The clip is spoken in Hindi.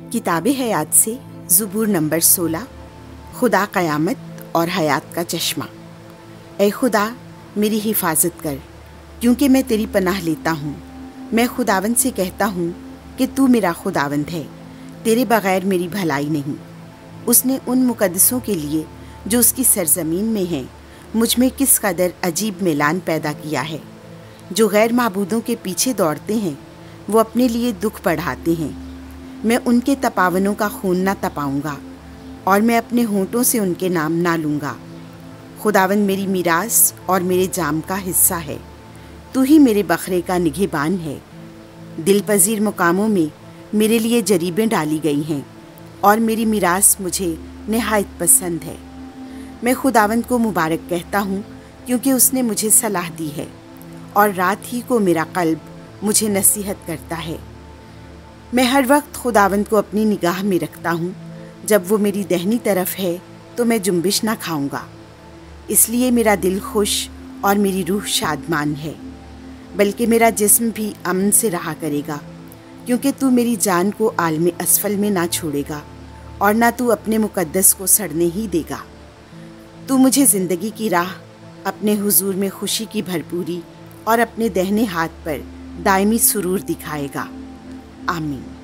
किताबे हयात से ज़ुबूर नंबर 16। खुदा क़यामत और हयात का चश्मा। ए खुदा, मेरी हिफाजत कर, क्योंकि मैं तेरी पनाह लेता हूँ। मैं खुदावंद से कहता हूँ कि तू मेरा खुदावंद है, तेरे बग़ैर मेरी भलाई नहीं। उसने उन मुक़द्दसों के लिए जो उसकी सरज़मीन में हैं मुझ में किस कदर अजीब मिलान पैदा किया है। जो गैर माबूदों के पीछे दौड़ते हैं वो अपने लिए दुख बढ़ाते हैं। मैं उनके तपावनों का खून ना तपाऊंगा और मैं अपने होंठों से उनके नाम ना लूँगा। खुदावंद मेरी मीरास और मेरे जाम का हिस्सा है। तू ही मेरे बकरे का निगहबान है। दिलपजीर मुकामों में मेरे लिए जरीबें डाली गई हैं और मेरी मीरास मुझे निहायत पसंद है। मैं खुदावंद को मुबारक कहता हूँ क्योंकि उसने मुझे सलाह दी है और रात ही को मेरा कल्ब मुझे नसीहत करता है। मैं हर वक्त खुदावंद को अपनी निगाह में रखता हूँ। जब वो मेरी दाहिनी तरफ है तो मैं जुम्बिश ना खाऊंगा। इसलिए मेरा दिल खुश और मेरी रूह शादमान है, बल्कि मेरा जिस्म भी अमन से रहा करेगा, क्योंकि तू मेरी जान को आलम असफल में ना छोड़ेगा और ना तू अपने मुक़द्दस को सड़ने ही देगा। तू मुझे ज़िंदगी की राह, अपने हुजूर में खुशी की भरपूरी और अपने दाहिने हाथ पर दायमी सुरूर दिखाएगा। आमीन।